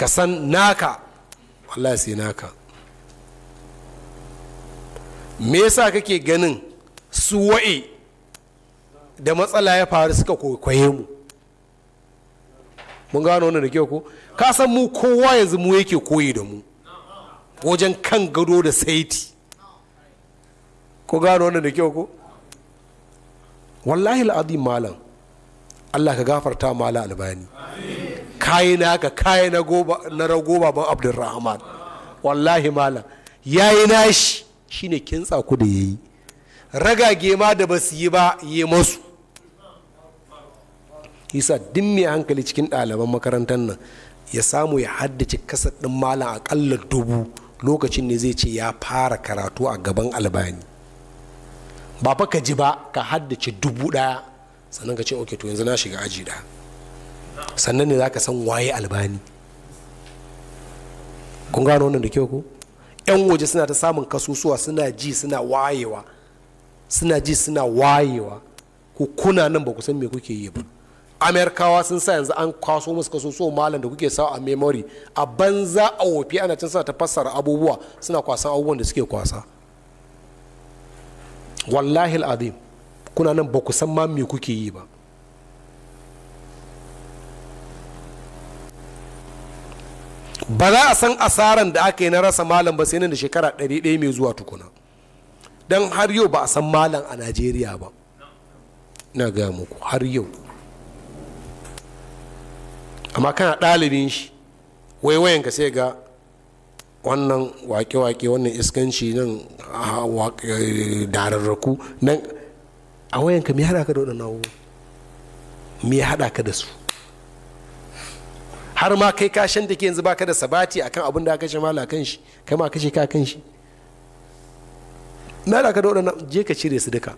ka san naka wallahi sai naka. Me yasa kake ganin su wa'i da matsala ya faru suka kwaikwaye mu? Mun gano wannan da kyau ko? Ka san mu kowa yanzu mu yake koyi da mu wajen kan gado da saiti. Ko gano wannan da kyau ko? Wallahi al'adim malam, Allah ka gafarta mala Albani, kayi naka kayi na rago baban Abdulrahman. Wallahi malam yayi nashi shine kintsa ku da yayi, ragage ma da basu yi ba yi masu. Yasa duk mai hankali cikin ɗaliban makarantar nan ya samu ya haddace kasar ɗin malam aƙalla 1000, lokacin ne zai ce ya fara karatu a gaban Albani. Ba fa ka ji ba ka haddace 1000 sannan ka ce ok to yanzu na shiga aji ɗaya, sannan ne za ka san waye Albani. Kun gano wannan da kyau ko? 'Yan waje suna ta samun kasusuwa, suna ji suna wayewa, suna ji suna wayewa, ku kuna nan ba ku san me kuke yi ba. Amerikawa sun sa yanzu an kwaso musu kasusuwa malam da kuke sa a memory a banza a wofi, ana cin sa ta fassara abubuwa, suna kwasan abubuwan da suke kwasa. Wallahi al'azim kuna nan ba ku san ma me kuke yi ba. Ba za a san asaran da aka yi na rasa malam ba sai nan da shekara 100 mai zuwa tukuna, don har yau ba a san malam a Najeriya ba. Na gaya muku har yau. Amma kana ɗalibin shi waiwayenka sai ga wannan wake-wake, wannan iskanci, nan dararraku nan a wayanka. Me haɗa ka da waɗannan abubuwa? Me haɗa ka da su? Har ma kai ka shan da ke yanzu baka da sabati akan abin da aka kashe mala kan shi, kai ma kashe ka kan shi. Me haɗa ka da waɗannan? Je ka cire su duka,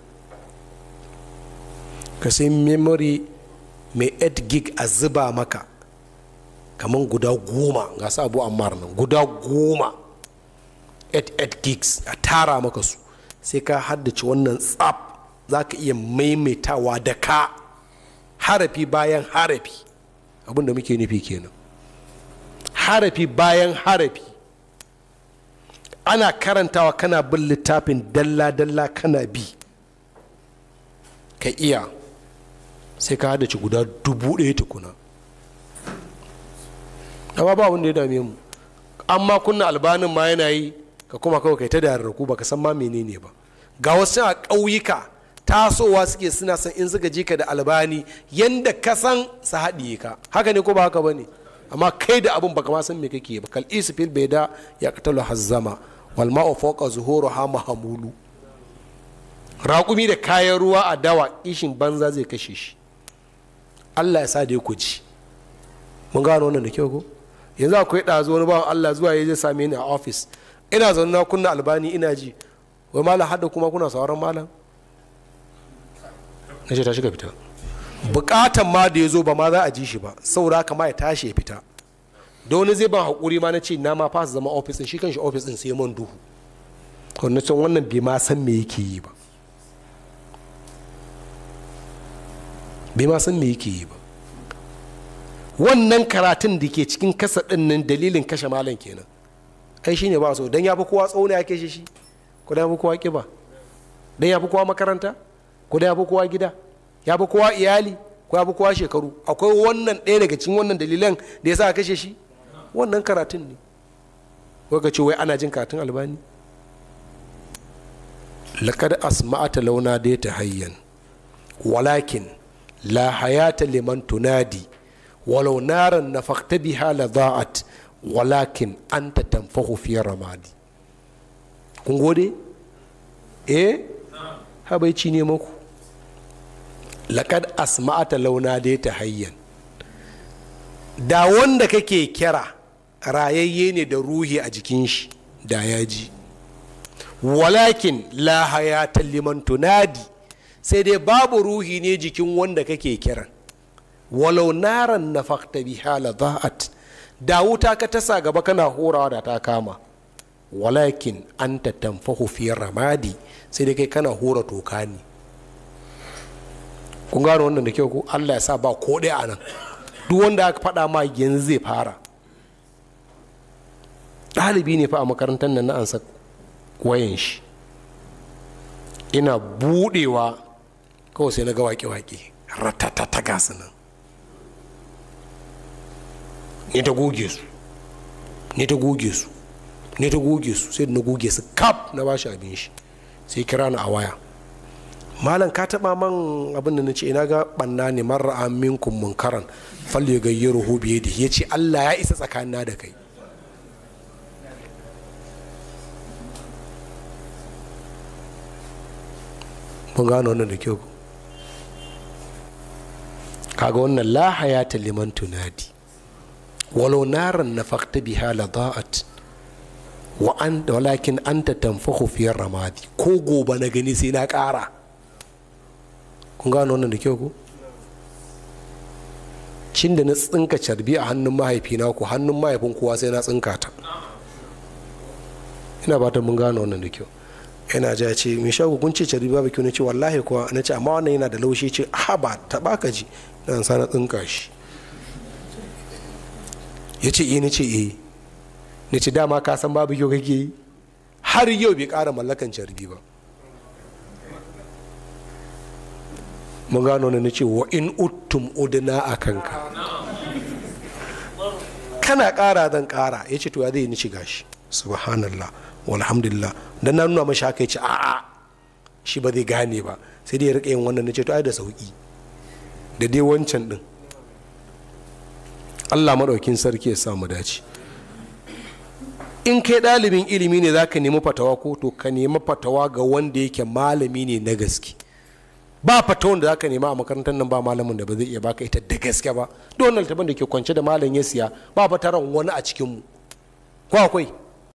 ka sai memory mai 8 gig a zuba maka kamar guda 10 ga su Abu Ammar nan, guda 10 8 gigs a tara maka su, sai ka haddace wannan tsaf. Za ka iya maimaitawa da ka harafi bayan harafi. Abin da muke nufi kenan, harafi bayan harafi ana karantawa, kana bin littafin dalla-dalla kana bi ka iya, sai ka haddace guda 1000 tukuna. amma ba wanda ya dame mu. Amma kunna Albanin ma yana yi, ka kuma kawai kai ta da rarraku baka san ma menene ba. Ga wasu a ƙauyuka tasowa suke suna san in suka ji ka da Albani yanda ka san su haɗiye ka. Haka ne ko ba haka ba ne? Amma kai da abin baka ma san me kake ba. Kal isfil bai da ya katalu hazzama wal ma'u fawqa zuhuruha mahamulu. Raƙumi da kayan ruwa a dawa kishin banza zai kashe shi. Allah ya sa da ku ji. Mun gano wannan da kyau ko? Yanzu akwai ɗazo wani bawan Allah zuwa ya je same ni a ofis, ina zaune na kunna Albani ina ji, wai malam hadda kuma kuna sauran malam? Na ce ta shiga fita. Bukatan ma da ya zo ba ma za a ji shi ba, saboda kama ya tashi ya fita. Da wani zai ban haƙuri ma na ce na ma fasa zama ofis ɗin, shi kan shi ofis ɗin sai man duhu. Wannan bai ma san me yake yi ba. Bai ma san me yake yi ba. Wannan karatun da ke cikin kasa ɗin nan dalilin kashe malam kenan. Ai shine ba so, dan ya fi kowa tsauna ya kashe shi, ko dan ya fi kowa kiba, dan ya fi kowa makaranta, ko dan ya fi kowa gida, ya fi kowa iyali, ko ya fi kowa shekaru. Akwai wannan ɗaya daga cikin wannan dalilan da ya sa a kashe shi? Wannan karatun ne. Ko ka ce wai ana jin karatun Albani? Laqad asma'ata launa da ta hayyan walakin la hayata liman tunadi walau naran nafakta biha la da'at walakin anta tanfahu fi ramadi. Kun gode? Habaici ne muku. Laqad asma'ata launa da ta hayyan, da wanda kake kira rayayye ne da ruhi a jikin shi da ya ji. Walakin la hayata liman tunadi, sai dai babu ruhi ne jikin wanda kake kiran. Walau naran nafakta biha la da'at, da wuta ka tasa gaba kana horawa da ta kama. Walakin anta tanfahu fi ramadi, sai dai kai kana hora toka ne. Kun gano wannan da kyau ko? Allah ya sa ba ko ɗaya a nan. Duk wanda aka faɗa ma yanzu zai fara. ɗalibi ne fa a makarantar nan na ansa wayan shi, ina buɗewa kawai sai na ga waƙe-waƙe ratatata gasu nan, ne ta goge su sai da na goge su kaf na bashi abin shi, sai kira ni a waya, malam ka taba man abin da na ce ina ga banna ne marar aminkum munkaran falle gayyaro hobi yadda ya ce Allah ya isa tsakanina da kai. mun gano wannan da kyau, kaga wannan la hayata liman tunadi walau naran nafaqta biha la da'at wa anta walakin anta tanfakhu fi ramadi, ko gobe na gani sai na ƙara. kun gano wannan da kyau ko? cin da na tsinka carbi a hannun mahaifina ko hannun mahaifin kowa sai na tsinka ta. ina ba ta mun gano wannan da kyau. yana ja ce mai shago kun ce carbi babu kyau, na ce wallahi kuwa, na ce amma wannan yana da laushi, ce a ba ta baka ji na sa na tsinka shi. ya ce na ce na ce dama ka san babu kyau kake yi, har yau bai ƙara mallakan carbi ba. mun gano na ce wa in uttum udna a kanka, kana ƙara zan ƙara. ya ce to ya zai ni ci gashi, subhanallah walhamdulillah, dan na nuna mashi haka ya ce a'a shi ba zai gane ba, sai dai ya rika yin wannan. na ce to ai da sauki da dai wancan din. Allah maɗaukin sarki ya samu dace. in kai ɗalibin ilimi ne za ka nemi fatawa ko, to ka nemi fatawa ga wanda yake malami ne na gaske. ba fatawan da za ka nema a makarantar nan ba malamin da ba zai iya baka ita da gaske ba. duk wannan littafin da ke kwance da malam ya siya ba fataran wani a cikinmu ko akwai?